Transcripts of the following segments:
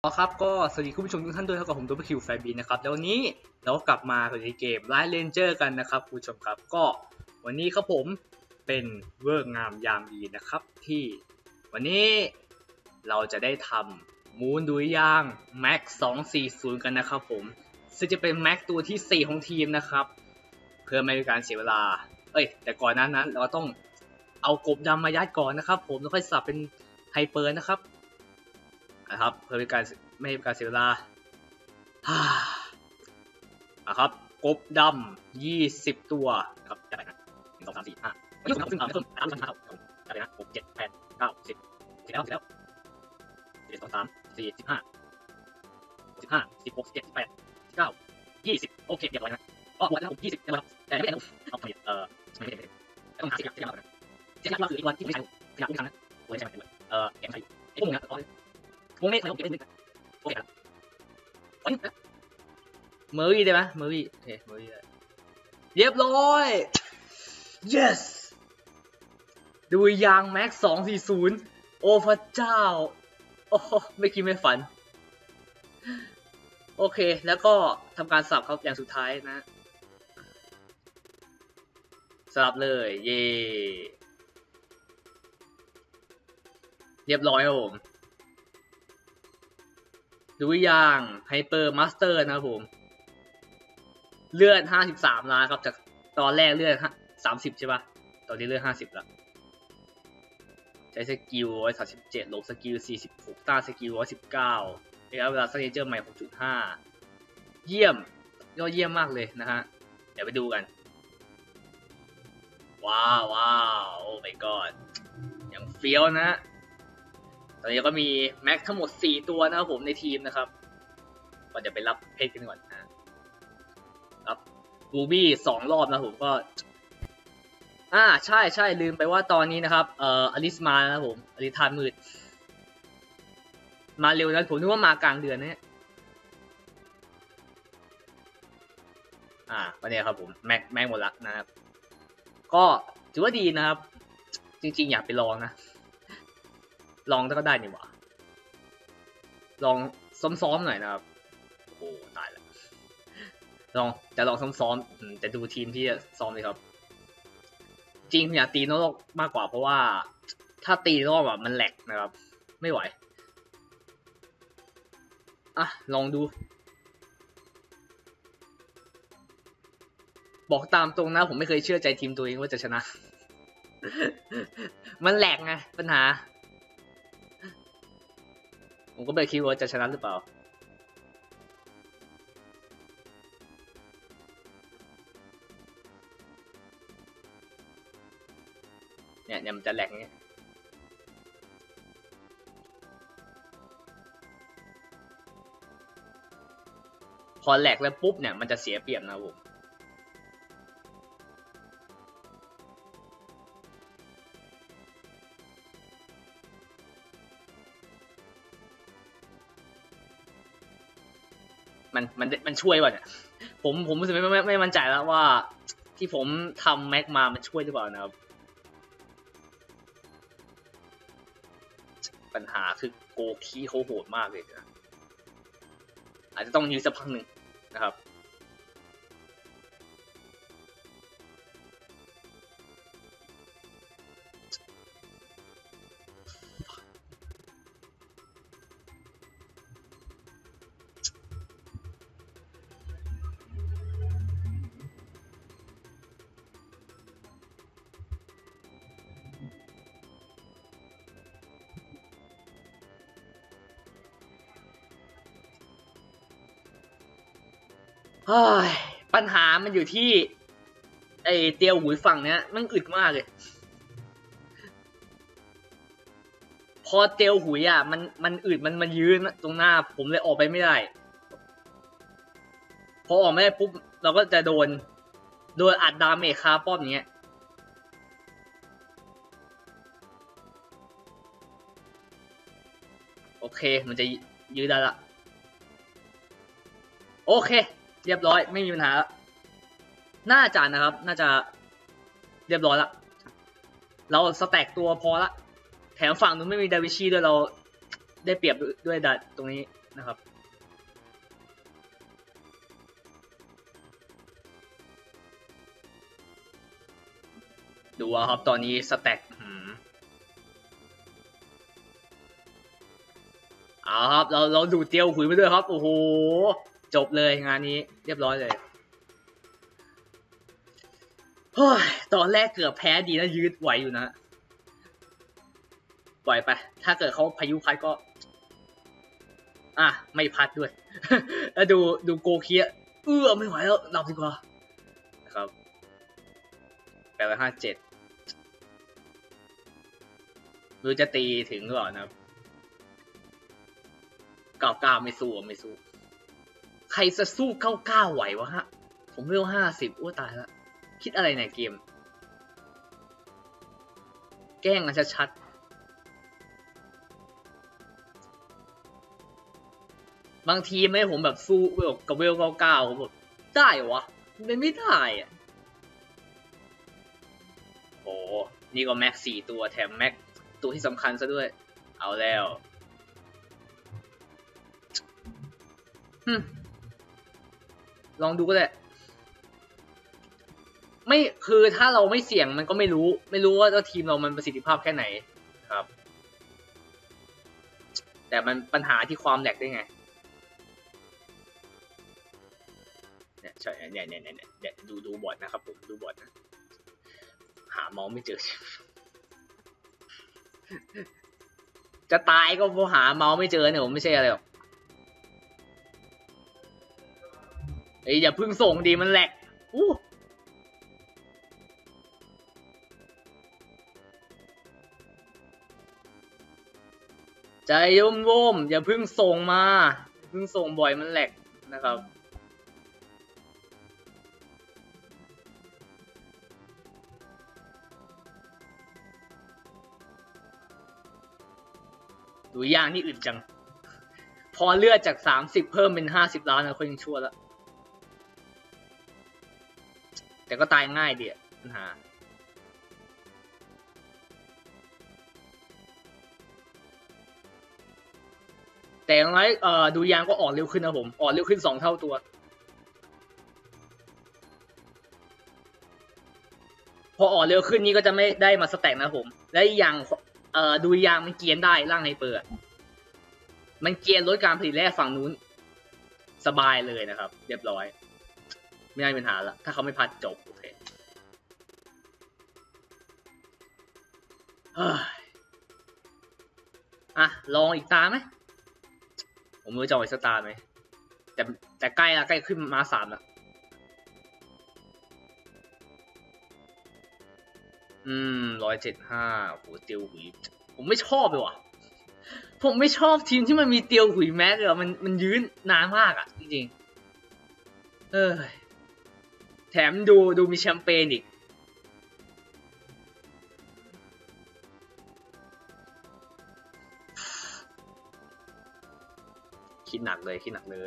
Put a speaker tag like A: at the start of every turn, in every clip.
A: ครับก็สวัสดีคุณผู้ชมทุกท่านด้วยครับกับผมตัวคิวแฟร์บีนะครับแล้ววันนี้เราก็กลับมาในเกมไลท์เรนเจอร์กันนะครับคุณผู้ชมครับก็วันนี้ครับผมเป็นเวิร์กงามยามดีนะครับที่วันนี้เราจะได้ทำมูนดุยยางแม็ก240กันนะครับผมซึ่งจะเป็นแม็กตัวที่4ของทีมนะครับเพื่อไม่ให้การเสียเวลาแต่ก่อนนั้นเราต้องเอากบดำมายัดก่อนนะครับผมแล้วค่อยสับเป็นไฮเปอร์นะครับเพื่อไม่ให้การเสียเวลาครับกบดำ20ตัวครับได้นะ1 2 3 4 5ไม่ต้องซึ่งเพิ่ม3 ได้นะ6 7 8 9 10แล้ว11 12 13 14 15 16 17 18 19 20โอเคเรียบร้อยนะวันแล้วผม20เรียบร้อยแต่ไม่ได้เอาไม่ต้องหา10อย่างนะ10ว่าคืออีกวันที่ไม่ใช่10ครั้งนะโอ้ยใช่ไหมแกงใส่พวกมึงนะวงเมฆอะไรผมเก็บได้นิดนึงโอเคครับเมอรี่ได้ไหมเมอรี่โอเคเมอรี่ได้เรียบร้อย yes ดูยางแม็ก240โอ้พระเจ้าโอ้ไม่คิดไม่ฝันโอเคแล้วก็ทำการสับครับอย่างสุดท้ายนะสลับเลยเย่เรียบร้อยครับผมดูอย่างไฮเปอร์มาสเตอร์นะครับผมเลือด53ล้านครับจากตอนแรกเลือด30ใช่ป่ะตอนนี้เลือด50แล้วใช้สกิล137ลบสกิล46ต้านสกิล119ระยะเวลาสเตเจอร์ใหม่6.5เยี่ยมยอดเยี่ยมมากเลยนะฮะเดี๋ยวไปดูกันว้าวโอ้ my god อย่างเฟี้ยวนะตอนนี้ก็มีแม็กทั้งหมด4ตัวนะครับผมในทีมนะครับก็จะไปรับเพชรกันก่อนนะครับรูบี้2รอบนะผมก็ใช่ลืมไปว่าตอนนี้นะครับอลิสมานะผมอลิสทานมืดมาเร็วนะผมนึกว่ามากลางเดือนนะวันนี้ครับผมแม็กหมดละนะครับก็ถือว่าดีนะครับจริงๆอยากไปลองนะลองก็ได้นี่หว่าลองซ้อมๆหน่อยนะครับโอ้ตายแล้วลองซ้อมแต่ดูทีมที่จะซ้อมเลยครับจริงอยากตีนอกมากกว่าเพราะว่าถ้าตีนอกมันแหลกนะครับไม่ไหวลองดูบอกตามตรงนะผมไม่เคยเชื่อใจทีมตัวเองว่าจะชนะ มันแหลกไงปัญหาผมก็ไม่คิดว่าจะชนะหรือเปล่าเนี่ยมันจะแหลกเงี้ยพอแหลกแล้วปุ๊บเนี่ยมันจะเสียเปรียบนะผมมันช่วยป่ะเนี่ยผมรู้สึกไม่มั่นใจแล้วว่าที่ผมทำแม็กมามันช่วยหรือเปล่านะครับปัญหาคือโกคีเขาโหดมากเลยนะอาจจะต้องยื้อสักพักหนึ่งนะครับปัญหามันอยู่ที่ไอเตียวหุยฝั่งเนี้ยมันอึดมากเลยพอเตียวหุยมันอึดมันยืนตรงหน้าผมเลยออกไปไม่ได้พอออกไม่ได้ปุ๊บเราก็จะโดนอัดดาเมจคาป้อมอย่างเงี้ยโอเคมันจะยืดได้ละโอเคเรียบร้อยไม่มีปัญหาน่าจะนะครับน่าจะเรียบร้อยละเราสแต็กตัวพอละแถมฝั่งนู้นไม่มีดาวิชีด้วยเราได้เปรียบด้วยดัดตรงนี้นะครับดูครับตอนนี้สแต็กเอาครับเราดูเตียวหุยไปด้วยครับโอ้โหจบเลยงานนี้เรียบร้อยเลยเฮ้ยตอนแรกเกือบแพ้ดีนะยืดไหวอยู่นะปล่อยไปถ้าเกิดเขาพายุพัดก็ไม่พัดด้วย แล้วดูโกเคียไม่ไหวแล้วหลับดีกว่านะครับ857รู้จะตีถึงหรือเปล่านะครับ99ไม่สู้ใครจะสู้99ไหววะฮะผมเวล50ตายแล้วคิดอะไรในเกมแกล้งกันชัดบางทีไม่ผมแบบสู้กับเวล99ผมแบบได้วะมันไม่ได้อะโอ้นี่ก็แม็ก4ตัวแถมแม็กตัวที่สำคัญซะด้วยเอาแล้วลองดูก็ได้ไม่คือถ้าเราไม่เสี่ยงมันก็ไม่รู้ว่าทีมเรามันประสิทธิภาพแค่ไหนครับแต่มันปัญหาที่ความแหลกได้ไงเนี่ยใช่เนี่ยดูบอทนะครับผมดูบอทนะหาเมาส์ไม่เจอจะตายก็เพราะหาเมาส์ไม่เจอเนี่ยผมไม่ใช่อะไรหรอกอย่าพึ่งส่งดีมันแหลกใจร่มอย่าพึ่งส่งมาพึ่งส่งบ่อยมันแหลกนะครับดูย่างนี่อึดจังพอเลือดจาก30เพิ่มเป็น50ล้านนะคนยังชั่วแล้วแต่ก็ตายง่ายดีปัญหาแต่อย่างไรดูยางก็ออกเร็วขึ้นนะผมออกเร็วขึ้น2 เท่าตัวพอออกเร็วขึ้นนี้ก็จะไม่ได้มาสแต็กนะผมและอีกอย่างดูยางมันเกียนได้ร่างไฮเปอร์มันเกียนลดการผลิตแร่ฝั่งนู้นสบายเลยนะครับเรียบร้อยไม่ได้ปัญหาละถ้าเขาไม่พัดจบโอเคลองอีกตาไหมผมไม่รู้จะเอาอีกสักตาไหมแต่ใกล้ละใกล้ขึ้นมา3ละ175โหเตียวหุยผมไม่ชอบเลยว่ะผมไม่ชอบทีมที่มันมีเตียวหุยแม็กเลยมันยืนนานมากอ่ะจริงๆแถมดูมีแชมเปญอีกคิดหนักเลย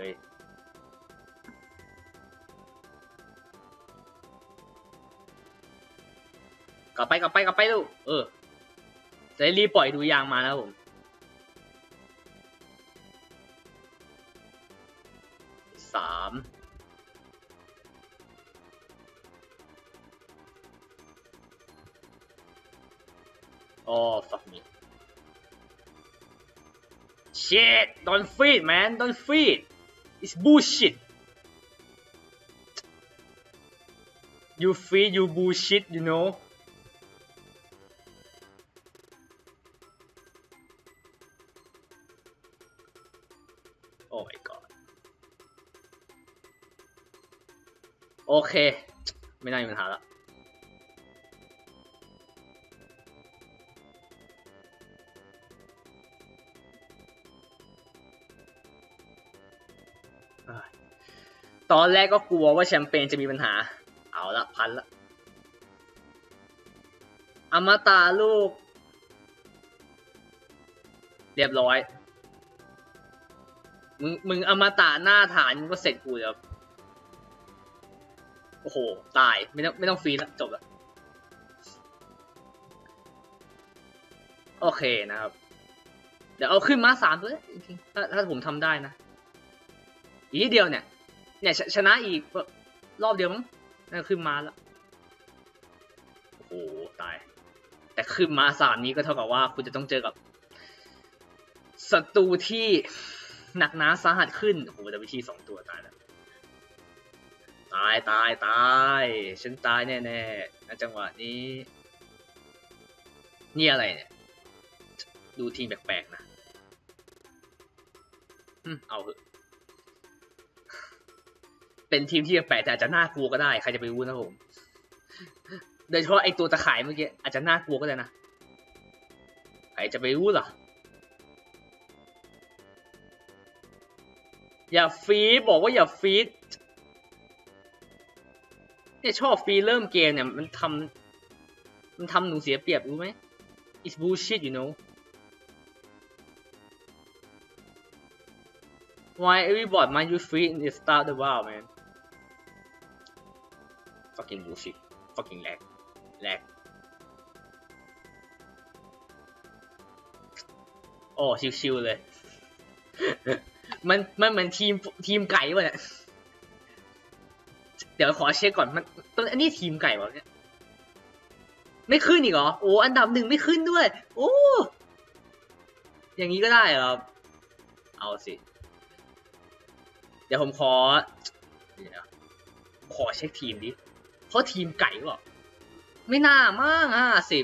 A: กลับไปลูกจะรีบปล่อยดูยางมาแล้วผม3fuck me shit don't feed man don't feed it's bullshit you feed you bullshit you know oh my god โอเคไม่น่ามีปัญหาละตอนแรกก็กลัวว่าแชมเปญจะมีปัญหาเอาละพันละอมตะลูกเรียบร้อยมึงอมตะหน้าฐานมึงก็เสร็จกูแล้วโอ้โหตายไม่ต้องฟรีแล้วจบแล้วโอเคนะครับเดี๋ยวเอาขึ้นมา3ตัวจริงๆถ้าผมทำได้นะอีกเดียวเนี่ยชนะอีกรอบเดียวมั้งนั่นขึ้นมาแล้วโอ้โหตายแต่ขึ้นมา3นี้ก็เท่ากับว่าคุณจะต้องเจอกับศัตรูที่หนักหนาสาหัสขึ้นโอ้โหแต่วิธี2ตัวตายแล้วตายฉันตายแน่ๆในจังหวะนี้นี่อะไรเนี่ยดูทีมแปลกๆนะเอาเถอะเป็นทีมที่แปลกแต่อาจจะน่ากลัวก็ได้ใครจะไปรู้นะผมโดยเฉพาะไอตัวตะข่ายเมื่อกี้อาจจะน่ากลัวก็ได้นะใครจะไปรู้ล่ะอย่าฟีดบอกว่าอย่าฟีดเนี่ยชอบฟีดเริ่มเกมเนี่ยมันทำหนูเสียเปรียบรู้ไหม It's bullshit you know Why every bot might use feed in the start the wow man fucking bullshit fucking lag โอ้ชิวๆเลย มันเหมือนทีมไก่วะเนี่ยเดี๋ยวขอเช็คก่อนมันตัวอันนี้ทีมไก่วะเนี่ยไม่ขึ้นอีกเหรอโอ้อันดับ1ไม่ขึ้นด้วยโอ้อย่างนี้ก็ได้เหรอเอาสิเดี๋ยวผมขอเช็คทีมดิเพราะทีมไก่วะไม่น่ามาก50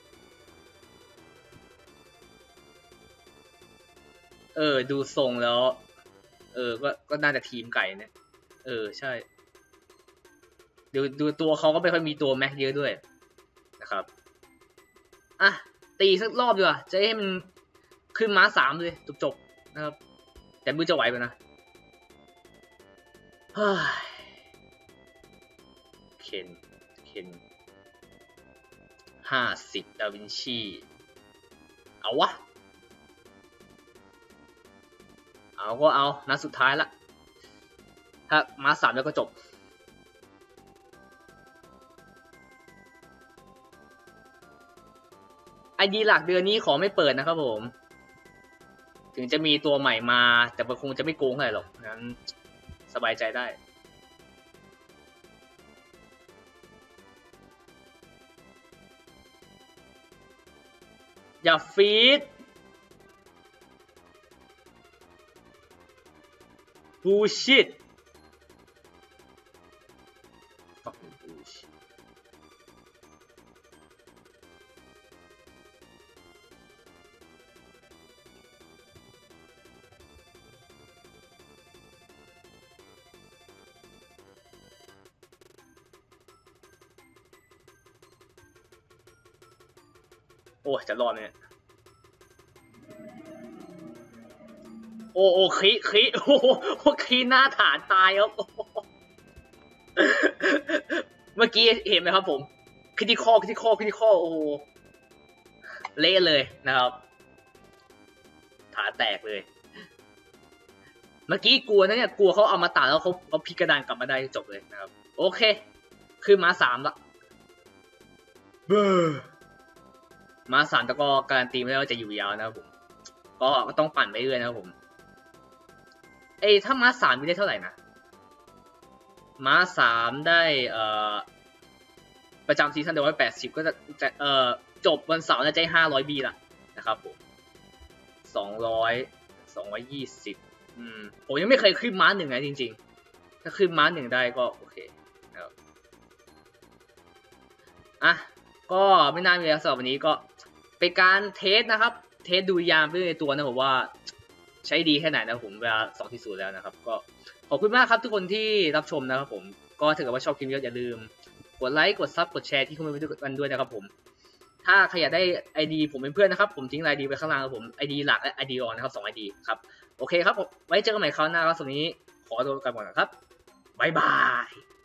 A: ดูทรงแล้วก็น่าจะทีมไก่เนี่ยใช่ดูตัวเขาก็ไม่ค่อยมีตัวแม็กเยอะด้วยนะครับอ่ะตีสักรอบดีกว่าจะให้มันขึ้นม้า3เลยจบนะครับแต่มือจะไหวป่ะนะเคน50ดาวินชีเอาวะเอาก็เอานัดสุดท้ายละถ้าม้า3แล้วก็จบไอดีหลักเดือนนี้ขอไม่เปิดนะครับผมถึงจะมีตัวใหม่มาแต่มันคงจะไม่โกงอะไรหรอกงั้นสบายใจได้อย่าฟีดbullshit fucking bullshit โอ้จะรอดเนี่ยโอ้คีโอ้คีหน้าฐานตายครับเมื่อกี้เห็นไหมครับผมคริติคอลโอ้เละเลยนะครับฐานแตกเลยเมื่อกี้กลัวนะเนี่ยกลัวเขาเอามาตัดแล้วเขาพลิกกระดานกลับมาได้จบเลยนะครับโอเคขึ้นมา3ละมา3แต่ก็การันตีไม่ได้ว่าจะอยู่ยาวนะครับผมก็ต้องปั่นไปเรื่อยนะครับผมถ้าม้า3มีได้เท่าไหร่นะม้า3ได้ประจำซีซั่นเดียว180ก็จะจบวันเสาร์น่าจะ500 B ละนะครับผม220ผมยังไม่เคยขึ้นม้า1นะจริงๆถ้าขึ้นม้า1ได้ก็โอเคนะครับอ่ะก็ไม่น่ามีแล้วสำหรับวันนี้ก็เป็นการเทสนะครับเทสดูยามไปในตัวนะผมว่าใช้ดีแค่ไหนนะผมเวลา2-0แล้วนะครับก็ขอบคุณมากครับทุกคนที่รับชมนะครับผมก็ถ้าเกิดว่าชอบคลิปนี้อย่าลืมกดไลค์กดซับกดแชร์ที่คอมเมนต์กันด้วยนะครับผมถ้าใครอยากได้ ID ผมเป็นเพื่อนนะครับผมทิ้ง ID ไปข้างล่างครับผม ID หลักและ ID รองนะครับ2 ID ครับโอเคครับผมไว้เจอกันใหม่คราวหน้าครับสำหรับนี้ขอตัวกลับก่อนนะครับบ๊ายบาย